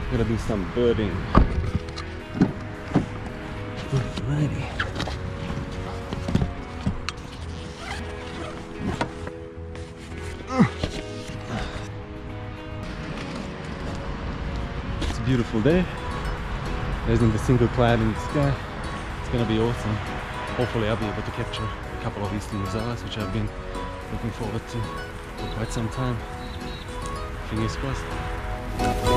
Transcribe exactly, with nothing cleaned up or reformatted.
Gotta do some birding. Alrighty. It's a beautiful day. There isn't a single cloud in the sky. It's gonna be awesome. Hopefully I'll be able to capture a couple of eastern stars, which I've been looking forward to for quite some time. Fingers crossed.